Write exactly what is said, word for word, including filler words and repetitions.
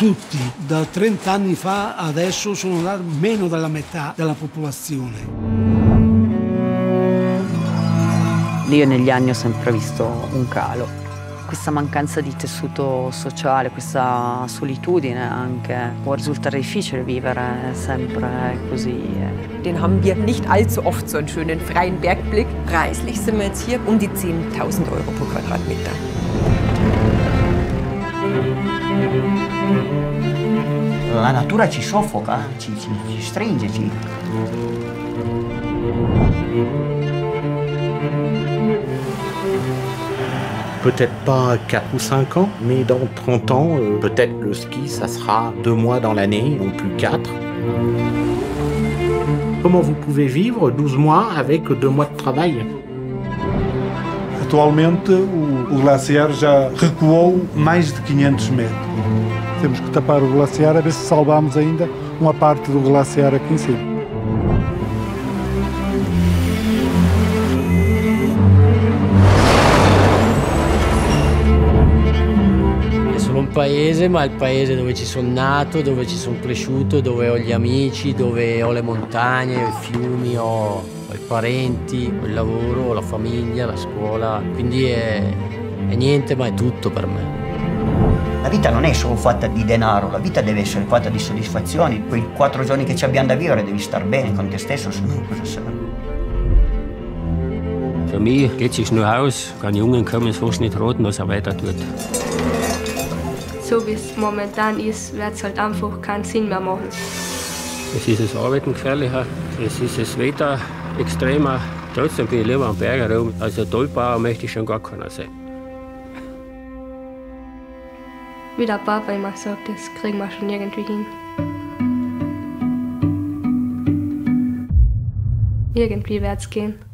tutti. Da trenta anni fa adesso sono meno della metà della popolazione. Io negli anni ho sempre visto un calo. Questa mancanza di tessuto sociale, questa solitudine anche, può risultare difficile vivere sempre così. Den haben wir nicht allzu oft so einen schönen freien Bergblick. Preislich sind wir jetzt hier um die zehntausend Euro pro Quadratmeter. La natura ci soffoca, ci, ci, ci stringe, ci... Peut-être pas quatre ou cinq ans, mais dans trente ans, euh, peut-être le ski, ça sera deux mois dans l'année, non plus quatre. Comment vous pouvez vivre douze mois avec deux mois de travail? Atualmente, o, o glaciar já recuou mais de quinhentos metros. Temos que tapar o glaciar a ver se salvamos ainda uma parte do glaciar aqui em cima. Paese, ma è il paese dove ci sono nato, dove ci sono cresciuto, dove ho gli amici, dove ho le montagne, ho i fiumi, ho, ho i parenti, ho il lavoro, ho la famiglia, la scuola, quindi è, è niente ma è tutto per me. La vita non è solo fatta di denaro, la vita deve essere fatta di soddisfazioni. Quei quattro giorni che ci abbiamo da vivere devi star bene con te stesso, se no cosa serve? Für mich geht es sich nur aus, kann Jungen kann man es fast nicht raten, was er weiter tut. So wie es momentan ist, wird es halt einfach keinen Sinn mehr machen. Es ist das Arbeiten gefährlicher, es ist das Wetter extremer. Trotzdem bin ich lieber am Berg herum. Also Tollbauer möchte ich schon gar keiner sein. Wie der Papa immer sagt, das kriegen wir schon irgendwie hin. Irgendwie wird es gehen.